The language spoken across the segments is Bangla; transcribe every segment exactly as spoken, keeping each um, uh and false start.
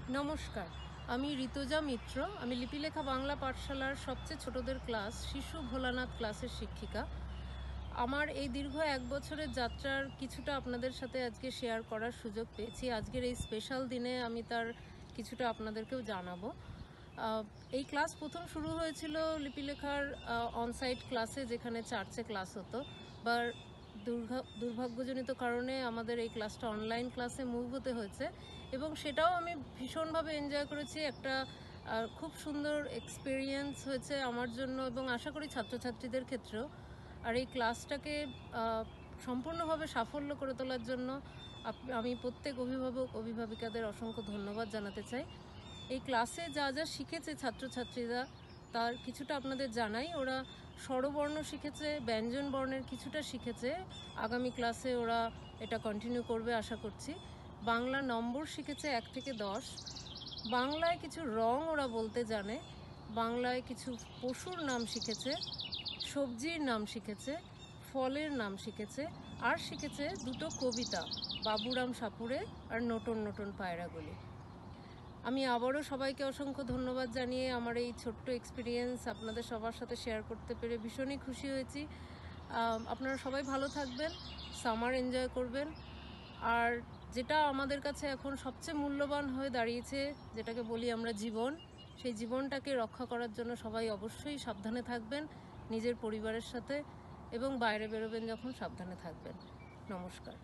নমস্কার, আমি ঋতুজা মিত্র। আমি লিপিলেখা বাংলা পাঠশালার সবচেয়ে ছোটদের ক্লাস শিশু ভোলানাথ ক্লাসের শিক্ষিকা। আমার এই দীর্ঘ এক বছরের যাত্রার কিছুটা আপনাদের সাথে আজকে শেয়ার করার সুযোগ পেয়েছি। আজকের এই স্পেশাল দিনে আমি তার কিছুটা আপনাদেরকেও জানাবো। এই ক্লাস প্রথম শুরু হয়েছিল লিপিলেখার অনসাইট ক্লাসে, যেখানে চার্চে ক্লাস হতো, বা দুর্ভাগ্যজনিত কারণে আমাদের এই ক্লাসটা অনলাইন ক্লাসে মুভ হতে হয়েছে, এবং সেটাও আমি ভীষণভাবে এনজয় করেছি। একটা খুব সুন্দর এক্সপিরিয়েন্স হয়েছে আমার জন্য এবং আশা করি ছাত্রছাত্রীদের ক্ষেত্রেও। আর এই ক্লাসটাকে সম্পূর্ণভাবে সাফল্য করে তোলার জন্য আমি প্রত্যেক অভিভাবক অভিভাবিকাদের অসংখ্য ধন্যবাদ জানাতে চাই। এই ক্লাসে যা যা শিখেছে ছাত্রছাত্রীরা তার কিছুটা আপনাদের জানাই। ওরা স্বরবর্ণ শিখেছে, ব্যঞ্জন বর্ণের কিছুটা শিখেছে, আগামী ক্লাসে ওরা এটা কন্টিনিউ করবে আশা করছি। বাংলা নম্বর শিখেছে এক থেকে দশ। বাংলায় কিছু রং ওরা বলতে জানে, বাংলায় কিছু পশুর নাম শিখেছে, সবজির নাম শিখেছে, ফলের নাম শিখেছে, আর শিখেছে দুটো কবিতা, বাবুরাম সাপুড়ে আর নটন নটন পায়রাগুলি। আমি আবারও সবাইকে অসংখ্য ধন্যবাদ জানিয়ে আমার এই ছোট্ট এক্সপিরিয়েন্স আপনাদের সবার সাথে শেয়ার করতে পেরে ভীষণই খুশি হয়েছি। আপনারা সবাই ভালো থাকবেন, সামার এনজয় করবেন। আর যেটা আমাদের কাছে এখন সবচেয়ে মূল্যবান হয়ে দাঁড়িয়েছে, যেটাকে বলি আমরা জীবন, সেই জীবনটাকে রক্ষা করার জন্য সবাই অবশ্যই সাবধানে থাকবেন নিজের পরিবারের সাথে, এবং বাইরে বেরোবেন যখন সাবধানে থাকবেন। নমস্কার।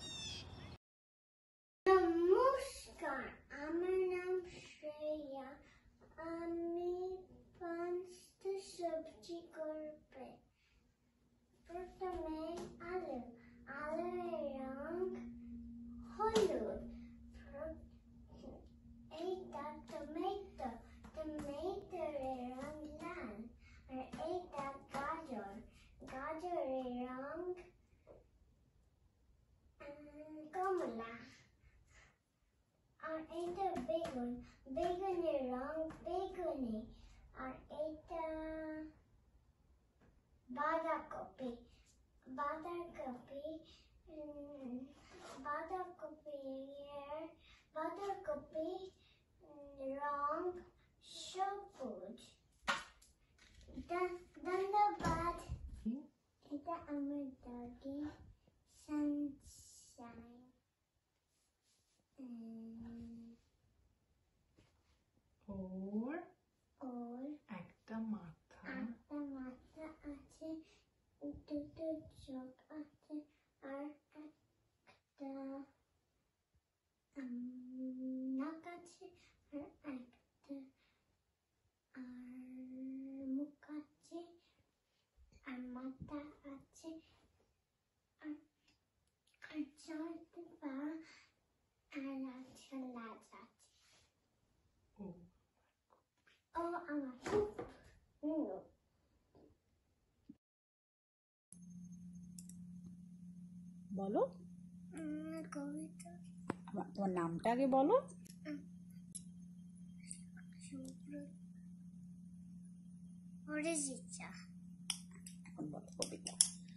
নমস্কার, আমার নাম শ্রেয়া। আমি পাঁচটা সবজি করবে। প্রথমে আলু, আলুর রং হলুদ। এইটা টমেটো, টমেটোর রং লাল। আর এইটা গাজর, গাজরের রং কমলা। আর এইটা বেগুন, বেগুনের রং বেগুনি। আর এইটা বাঁধাকপি, বাঁধাকপি বাঁধাকপি বাঁধাকপি রং সবুজ। ধন্যবাদ। এটা আমার ডগি সানশাইন। ওর ওর একটা মাথা, একটা মাথা আছে, দুটো চোখ আছে, আর একটা নাক আছে, আর একটা আর মুখ আছে, আর মাথা আছে, আর চারটে পা, আর আছে লাজ আছে। ও ও আমার খুব প্রিয়। বলো কবিতা। তোমার নামটা আগে বলো। এখন বলো কবিতা।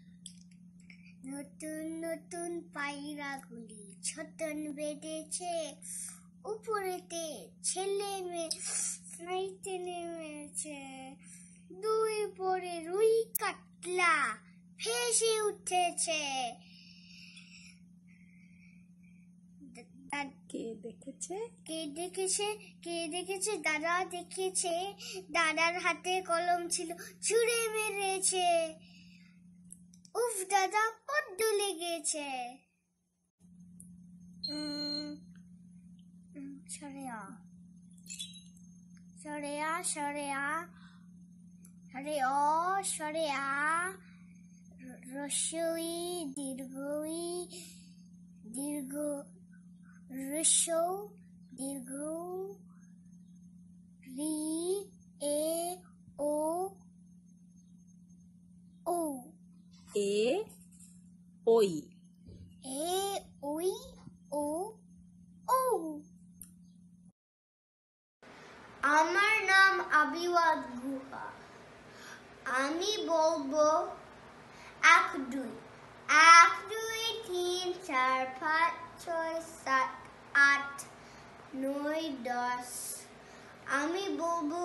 নতুন নতুন পায়রাগুলি ছতন বেঁধেছে, উপরেতে ছেলে মেয়ে নেমেছে। দুই পরে রুই কাতলা ভেসে উঠেছে। কে দেখেছে? কে দেখেছে? কে দেখেছে? দাদা দেখেছে। দাদার হাতে কলম ছিল, ছুঁড়ে মেরেছে। উফ, দাদা বড্ড লেগেছে। সরেয়া সরেয়া সরেয়া সরেয়া সরেয়া রসই দীর্ঘই দীর্ঘ রসৌ দীর্ঘ রি এ ও ও এ ওই এ ওই ও ও। আমার নাম আবিওয়াদ গুহা। আমি বলবো এক দুই এক দুই তিন চার পাঁচ ছয় সাত আট নয় দশ আমি বলবো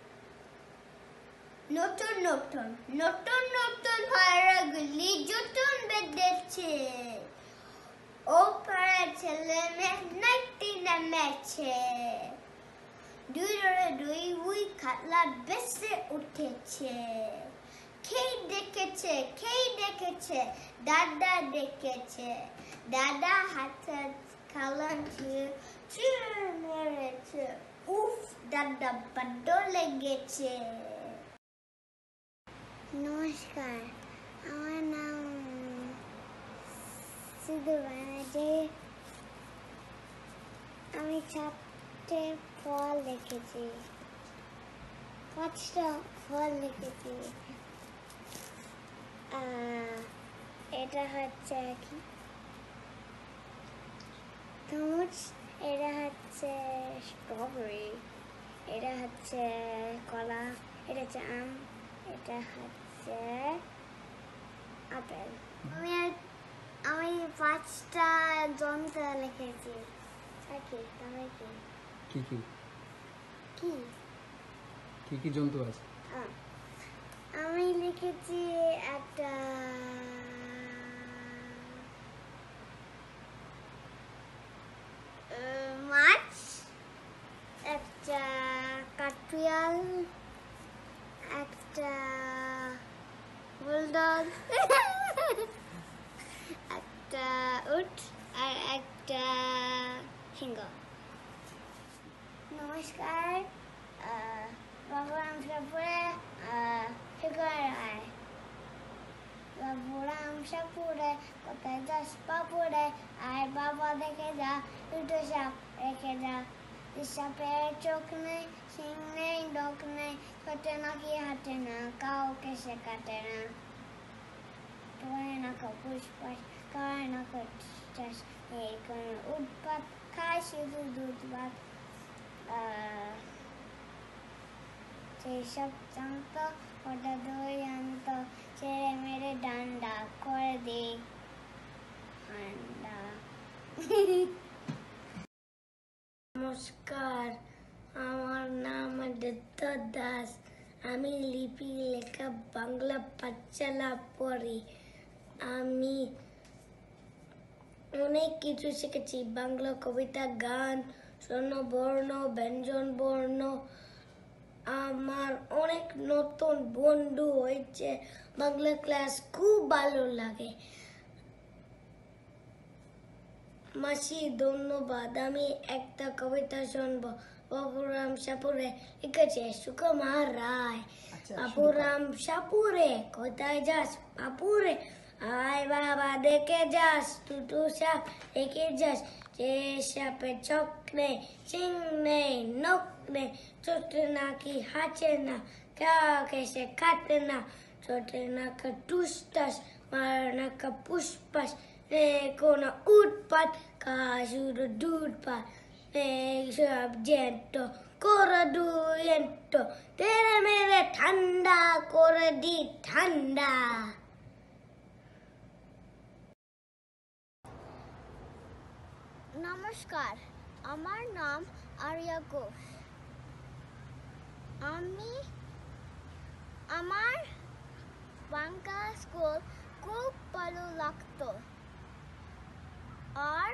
নতুন নতুন নতুন নতুন ভাড়াগুলি যতন বেঁধেছে ও পাড়া ছেলে মেয়ে নাইতে নেমেছে দুই ধরে দুই উই খাতলা বেসে উঠেছে খেই দেখেছে খেই দেখেছে দাদা দেখেছে দাদা হাতে খালান ছিঁড়ে মেরেছে উফ দাদা বড্ড লেগেছে নমস্কার আমার নাম সিধু ব্যানার্জি আমি চারটে ফল লিখেছি পাঁচটা ফল লিখেছি এটা হচ্ছে কি তরমুজ এটা হচ্ছে স্ট্রবেরি এটা হচ্ছে কলা এটা হচ্ছে আম এটা হচ্ছে আপেল আমি আমি পাঁচটা যন্ত্র লিখেছি আর কি তুমি কি কি কি কি কি কি জন্তু আছে? আহ, আমি লিখেছি একটা আহ, মাছ একটা কাঠবিড়াল একটা বুলডগ একটা উট আর একটা সিংহ নমস্কার বাবুরাম সাপুরে ফিগার আয় বাবুরাম সাপুরে কোথায় যাস বাপুরে আয় বাবা দেখে যা দুটো সাপ রেখে যা সাপের চোখ নেই সিং নেই ডোক নেই ছোটে নাকি হাঁটে না কাউকে সে কাটে না তোমার না কাউ পুষ্পাস কার না করছিস এই কোনো উৎপাত খায় শুধু দুধ ভাত সেসব জানতো ওটা দই আনতো ছেড়ে মেরে ডান্ডা করে দে ঠান্ডা নমস্কার আমার নাম আদিত্য দাস আমি লিপি লেখা বাংলা পাঠশালা পড়ি আমি অনেক কিছু শিখেছি বাংলা কবিতা গান স্বর্ণবর্ণ ব্যঞ্জন বর্ণ আমার অনেক নতুন বন্ধু হয়েছে বাংলা ক্লাস খুব ভালো লাগে মাসি ধন্যবাদ আমি একটা কবিতা শুনবো বাবুরাম সাপুরে লিখেছে সুকুমার রায় বাবুরাম সাপুরে কোথায় যাস বাপুরে আয় বাবা দেখে যাস দুটো সাপ দেখে যাস যে সাপে চোখ নেই সিং নেই নখ নেই ছোটে নাকি হাঁচে না কাউকে সে কাটে না ছোটে নাকা টুসটাস মার নাকা পুষ্পাস নেই কোনো উৎপাত কা শুধু দুধ পাত নেই সব জ্যান্ত করে দুয়েন্ত তেরে মেরে ঠান্ডা করে দি ঠান্ডা নমস্কার আমার নাম আরিয়া ঘোষ আমি আমার বাংলা স্কুল খুব ভালো লাগতো আর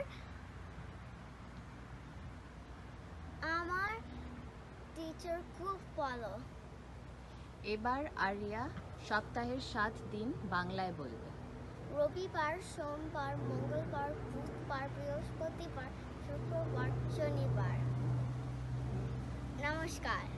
আমার টিচার খুব ভালো এবার আরিয়া সপ্তাহের সাত দিন বাংলায় বলবে রবিবার সোমবার মঙ্গলবার বুধবার বৃহস্পতিবার শুক্রবার শনিবার নমস্কার